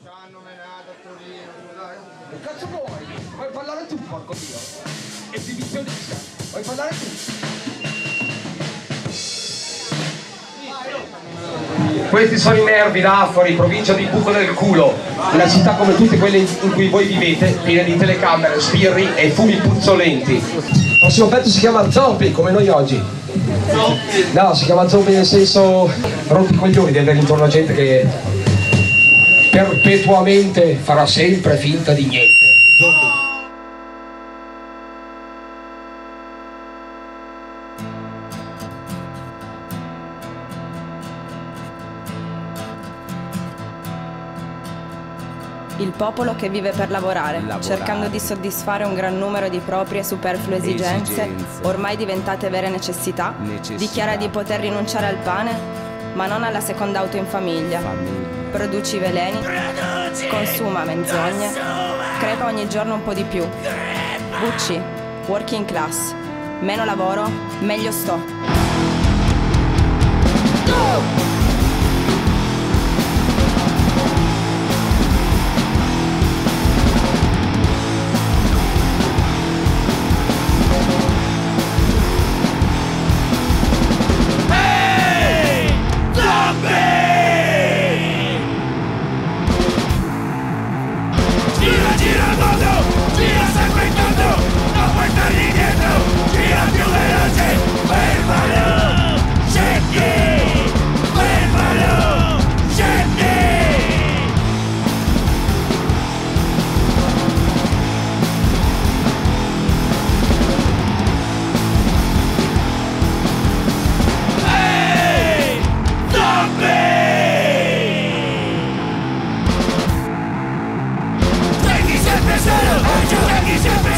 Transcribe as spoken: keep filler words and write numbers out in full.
Che cazzo vuoi? Vuoi parlare tu, porco Dio? Esibizionista, vuoi parlare tu? Questi sono i nervi d'Afori, provincia di Buco del Culo, una città come tutte quelle in cui voi vivete, piena di telecamere, sbirri e fumi puzzolenti. Il prossimo pezzo si chiama Zombie, come noi oggi. No, si chiama zombie nel senso rompi i coglioni di avere intorno a gente che perpetuamente farà sempre finta di niente. Il popolo che vive per lavorare, lavorare, cercando di soddisfare un gran numero di proprie superflue esigenze, esigenze. ormai diventate vere necessità, necessità, dichiara di poter rinunciare al pane, ma non alla seconda auto in famiglia. famiglia. Produci veleni, Produci, consuma menzogne, consuma. crepa ogni giorno un po' di più. Crepa. Bucci, working class, meno lavoro, meglio sto. Go! Sempre